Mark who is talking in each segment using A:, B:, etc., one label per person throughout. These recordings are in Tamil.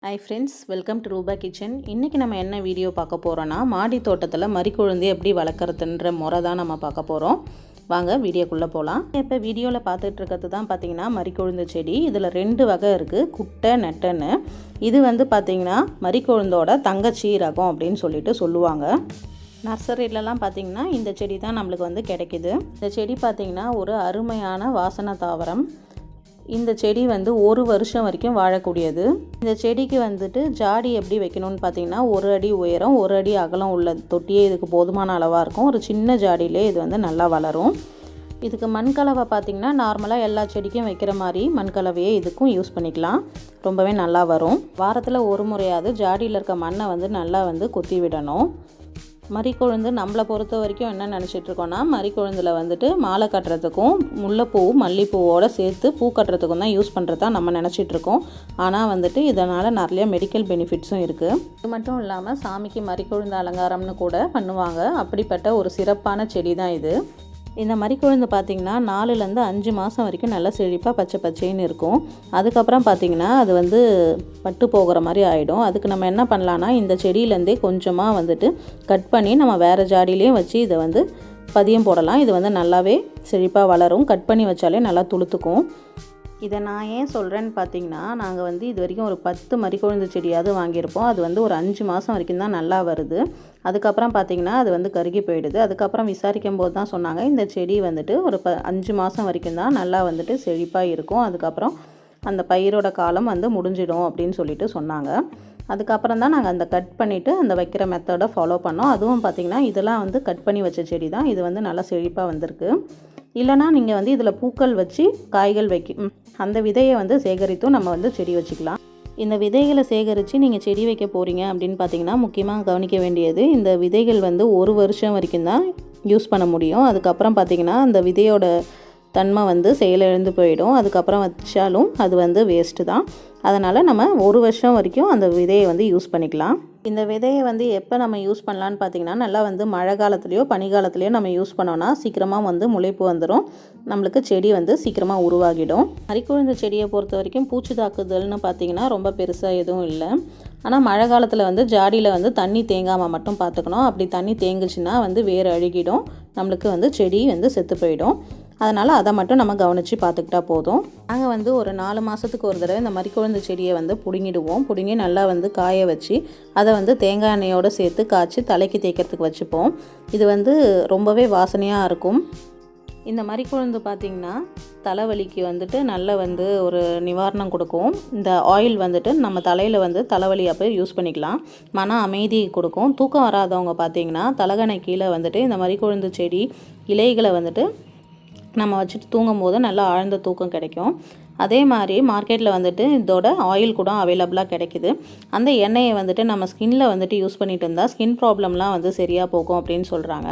A: Hi friends, welcome to Ruba Kitchen. இன்னைக்கு நம்ம என்ன வீடியோ பார்க்க போறோம்னா மாடி தோட்டத்துல மரிக்கொழுந்து எப்படி வளர்க்கறதுன்ற முறை தான் நம்ம பார்க்க போறோம். வாங்க வீடியோக்குள்ள போலாம். இப்போ வீடியோல பார்த்துட்டு இருக்கிறது தான் பாத்தீங்கன்னா மரிக்கொழுந்து செடி. இதுல ரெண்டு வகை இருக்கு, குட்டை நெட்டன்னு. இது வந்து பாத்தீங்கன்னா மரிக்கொழுந்தோட தங்கச்சி ரகம் அப்படினு சொல்லுவாங்க. நர்சரியிலலாம் பாத்தீங்கன்னா இந்த செடி தான் நமக்கு வந்து கிடைக்குது. இந்த செடி பாத்தீங்கன்னா ஒரு அருமையான வாசனை தாவரம். இந்த செடி வந்து ஒரு வருஷம் வரைக்கும் வாழக்கூடியது. இந்த செடிக்கு வந்துட்டு ஜாடி எப்படி வைக்கணும்னு பார்த்தீங்கன்னா 1 அடி உயரம் 1 அடி அகலம் உள்ள தொட்டியே இதுக்கு போதுமான அளவாக இருக்கும். ஒரு சின்ன ஜாடியிலே இது வந்து நல்லா வளரும். இதுக்கு மண்கலவை பார்த்தீங்கன்னா நார்மலாக எல்லா செடிக்கும் வைக்கிற மாதிரி மண்கலவையே இதுக்கும் யூஸ் பண்ணிக்கலாம். ரொம்பவே நல்லா வரும். வாரத்தில் ஒரு முறையாவது ஜாடியில் இருக்க மண்ணை வந்து நல்லா வந்து கொத்தி விடணும். மரிக்கொழுந்து நம்மளை பொறுத்த வரைக்கும் என்ன நினச்சிட்டு இருக்கோம்னா மரிக்கொழுந்தில் வந்துட்டு மாலை கட்டுறதுக்கும் முல்லைப்பூ மல்லிப்பூவோடு சேர்த்து பூ கட்டுறதுக்கும் தான் யூஸ் பண்ணுறதா நம்ம நினச்சிட்ருக்கோம். ஆனால் வந்துட்டு இதனால் நிறைய மெடிக்கல் பெனிஃபிட்ஸும் இருக்குது. இது மட்டும் இல்லாமல் சாமிக்கு மரிக்கொழுந்து அலங்காரம்னு கூட பண்ணுவாங்க. அப்படிப்பட்ட ஒரு சிறப்பான செடி தான் இது. இந்த மரிக்கொழுந்து பார்த்திங்கன்னா 4லேருந்து 5 மாதம் வரைக்கும் நல்லா செழிப்பாக பச்சை பச்சைன்னு இருக்கும். அதுக்கப்புறம் பார்த்திங்கன்னா அது வந்து பட்டு போகிற மாதிரி ஆகிடும். அதுக்கு நம்ம என்ன பண்ணலான்னா இந்த செடியிலேருந்தே கொஞ்சமாக வந்துட்டு கட் பண்ணி நம்ம வேறு ஜாடியிலையும் வச்சு இதை வந்து பதியம் போடலாம். இது வந்து நல்லாவே செழிப்பாக வளரும். கட் பண்ணி வச்சாலே நல்லா துளுத்துக்கும். இதை நான் ஏன் சொல்கிறேன்னு பார்த்தீங்கன்னா நாங்கள் வந்து இது வரைக்கும் ஒரு 10 மரிக்கொழுந்து செடியாவது வாங்கியிருப்போம். அது வந்து ஒரு 5 மாதம் வரைக்கும் தான் நல்லா வருது. அதுக்கப்புறம் பார்த்திங்கன்னா அது வந்து கருகி போயிடுது. அதுக்கப்புறம் விசாரிக்கும் போது தான் சொன்னாங்க இந்த செடி வந்துட்டு ஒரு 5 மாதம் வரைக்கும் தான் நல்லா வந்துட்டு செழிப்பாக இருக்கும். அதுக்கப்புறம் அந்த பயிரோட காலம் வந்து முடிஞ்சிடும் அப்படின்னு சொல்லிட்டு சொன்னாங்க. அதுக்கப்புறம் தான் நாங்கள் அந்த கட் பண்ணிவிட்டு அந்த வைக்கிற மெத்தடை ஃபாலோ பண்ணோம். அதுவும் பார்த்திங்கன்னா இதெல்லாம் வந்து கட் பண்ணி வச்ச செடி தான். இது வந்து நல்லா செழிப்பாக வந்திருக்கு. இல்லைனா நீங்கள் வந்து இதில் பூக்கள் வச்சு காய்கள் அந்த விதையை வந்து சேகரித்தும் நம்ம வந்து செடி வச்சுக்கலாம். இந்த விதைகளை சேகரித்து நீங்கள் செடி வைக்க போகிறீங்க அப்படின்னு பார்த்தீங்கன்னா முக்கியமாக கவனிக்க வேண்டியது இந்த விதைகள் வந்து 1 வருஷம் வரைக்கும் தான் யூஸ் பண்ண முடியும். அதுக்கப்புறம் பார்த்திங்கன்னா அந்த விதையோட தன்மை வந்து செயலிழந்து போயிடும். அதுக்கப்புறம் வச்சாலும் அது வந்து வேஸ்ட்டு தான். அதனால் நம்ம 1 வருஷம் வரைக்கும் அந்த விதையை வந்து யூஸ் பண்ணிக்கலாம். இந்த விதையை வந்து எப்போ நம்ம யூஸ் பண்ணலான்னு பார்த்தீங்கன்னா நல்லா வந்து மழை காலத்துலேயோ பனிக்காலத்துலேயோ நம்ம யூஸ் பண்ணோன்னா சீக்கிரமாக வந்து முளைப்பு வந்துடும். நம்மளுக்கு செடி வந்து சீக்கிரமாக உருவாகிடும். மரிக்கொழுந்து செடியை பொறுத்த வரைக்கும் பூச்சி தாக்குதல்னு பார்த்தீங்கன்னா ரொம்ப பெருசாக எதுவும் இல்லை. ஆனால் மழை காலத்தில் வந்து ஜாடியில் வந்து தண்ணி தேங்காமல் மட்டும் பார்த்துக்கணும். அப்படி தண்ணி தேங்குச்சுன்னா வந்து வேர் அழுகிடும். நம்மளுக்கு வந்து செடி வந்து செத்து போயிடும். அதனால் அதை மட்டும் நம்ம கவனித்து பார்த்துக்கிட்டா போதும். நாங்கள் வந்து ஒரு 4 மாதத்துக்கு ஒரு தடவை இந்த மரிக்கொழுந்து செடியை வந்து பிடுங்கி நல்லா வந்து காய வச்சு அதை வந்து தேங்காய் எண்ணெயோடு சேர்த்து காய்ச்சி தலைக்கு தேய்க்கிறதுக்கு வச்சுப்போம். இது வந்து ரொம்பவே வாசனையாக இருக்கும். இந்த மரிக்கொழுந்து பார்த்திங்கன்னா தலைவலிக்கு வந்துட்டு நல்ல வந்து ஒரு நிவாரணம் கொடுக்கும். இந்த ஆயில் வந்துட்டு நம்ம தலையில் வந்து தலைவலி அப்போ யூஸ் பண்ணிக்கலாம். மன அமைதி கொடுக்கும். தூக்கம் வராதவங்க பார்த்திங்கன்னா தலகணை கீழே வந்துட்டு இந்த மரிக்கொழுந்து செடி இலைகளை வந்துட்டு நம்ம வச்சுட்டு தூங்கும் போது நல்லா ஆழ்ந்த தூக்கம் கிடைக்கும். அதே மாதிரி மார்க்கெட்டில் வந்துட்டு இதோட ஆயில் கூட அவைலபிளாக கிடைக்கிது. அந்த எண்ணெயை வந்துட்டு நம்ம ஸ்கின்னில் வந்துட்டு யூஸ் பண்ணிட்டு இருந்தால் ஸ்கின் ப்ராப்ளம்லாம் வந்து சரியாக போகும் அப்படின்னு சொல்கிறாங்க.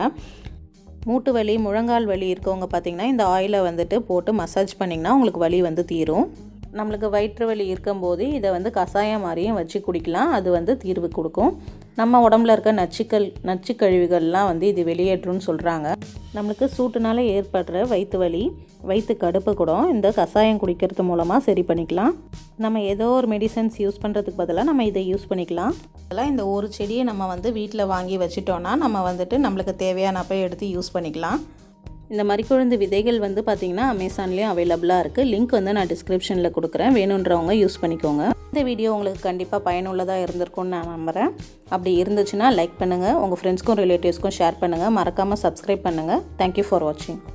A: மூட்டு வலி முழங்கால் வலி இருக்கவங்க பார்த்திங்கன்னா இந்த ஆயிலை வந்துட்டு போட்டு மசாஜ் பண்ணிங்கன்னா உங்களுக்கு வலி வந்து தீரும். நம்மளுக்கு வயிற்று வலி இருக்கும்போது இதை வந்து கஷாயம் மாதிரியும் வச்சு குடிக்கலாம். அது வந்து தீர்வு கொடுக்கும். நம்ம உடம்புல இருக்க நச்சுக்கழிவுகள்லாம் வந்து இது வெளியேற்றும்னு சொல்கிறாங்க. நம்மளுக்கு சூட்டுனால ஏற்படுற வயிற்று வலி வயிற்று கடுப்பு கூட இந்த கஷாயம் குடிக்கிறது மூலமாக சரி பண்ணிக்கலாம். நம்ம ஏதோ ஒரு மெடிசன்ஸ் யூஸ் பண்ணுறதுக்கு பதிலாக நம்ம இதை யூஸ் பண்ணிக்கலாம். அதெல்லாம் இந்த ஒரு செடியை நம்ம வந்து வீட்டில் வாங்கி வச்சிட்டோன்னா நம்ம வந்துட்டு நம்மளுக்கு தேவையானப்போ எடுத்து யூஸ் பண்ணிக்கலாம். இந்த மரிக்கொழுந்து விதைகள் வந்து பார்த்திங்கன்னா அமேசான்லேயும் அவைலபிளாக இருக்குது. லிங்க் வந்து நான் டிஸ்கிரிப்ஷனில் கொடுக்குறேன். வேணுன்றவங்க யூஸ் பண்ணிக்கோங்க. இந்த வீடியோ உங்களுக்கு கண்டிப்பாக பயனுள்ளதாக இருந்திருக்கும்னு நான் நம்புகிறேன். அப்படி இருந்துச்சுன்னா லைக் பண்ணுங்கள். உங்கள் ஃப்ரெண்ட்ஸ்க்கும் ரிலேட்டிவ்ஸ்க்கும் ஷேர் பண்ணுங்கள். மறக்காமல் சப்ஸ்கிரைப் பண்ணுங்கள். தேங்க்யூ ஃபார் வாட்சிங்.